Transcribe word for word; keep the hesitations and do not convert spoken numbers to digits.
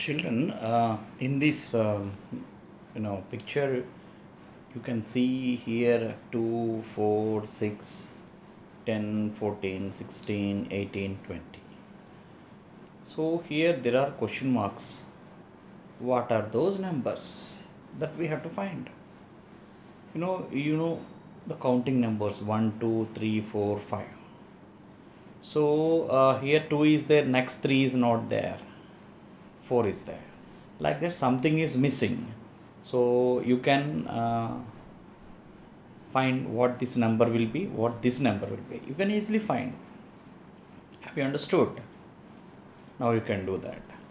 Children, uh, in this um, you know picture, you can see here two, four, six, ten, fourteen, sixteen, eighteen, twenty. So here there are question marks. What are those numbers that we have to find? You know, you know the counting numbers one, two, three, four, five. So uh, here two is there, next three is not there, four is there. Like that, something is missing. So you can uh, find what this number will be, what this number will be. You can easily find. Have you understood? Now you can do that.